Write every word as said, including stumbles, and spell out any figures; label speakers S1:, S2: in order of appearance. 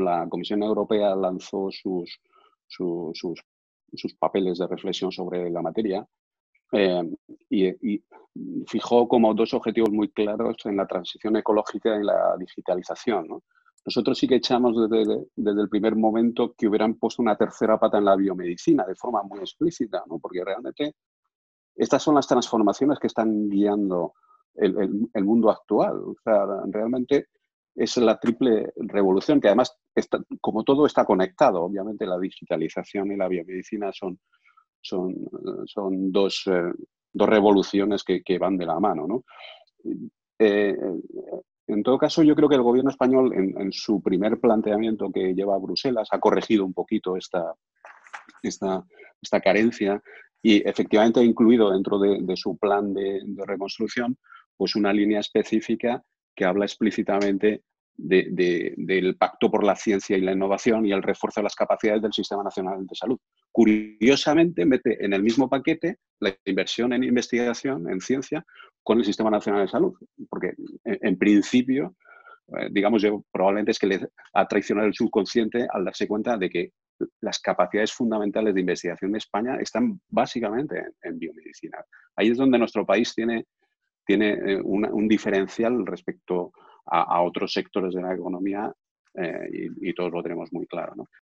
S1: la Comisión Europea lanzó sus, su- sus, sus papeles de reflexión sobre la materia, eh, y, y fijó como dos objetivos muy claros en la transición ecológica y la digitalización, ¿no? Nosotros sí que echamos desde, desde el primer momento que hubieran puesto una tercera pata en la biomedicina de forma muy explícita, ¿no? Porque realmente estas son las transformaciones que están guiando el, el- el mundo actual. O sea, realmente es la triple revolución, que además, está, como todo está conectado, obviamente la digitalización y la biomedicina son, son, son dos, eh, dos revoluciones que, que, van de la mano, ¿no? Eh, en todo caso, yo creo que el gobierno español, en, en, su primer planteamiento que lleva a Bruselas, ha corregido un poquito esta, esta, esta carencia y efectivamente ha incluido dentro de, de su plan de, de reconstrucción pues una línea específica que habla explícitamente de, de, del pacto por la ciencia y la innovación y el refuerzo de las capacidades del Sistema Nacional de Salud. Curiosamente, mete en el mismo paquete la inversión en investigación, en ciencia, con el Sistema Nacional de Salud, porque en, en principio, eh, digamos yo, probablemente es que le ha traicionado el subconsciente al darse cuenta de que las capacidades fundamentales de investigación de España están básicamente en, en biomedicina. Ahí es donde nuestro país tiene, tiene eh, una, un diferencial respecto a, a otros sectores de la economía, eh, y, y todos lo tenemos muy claro, ¿no?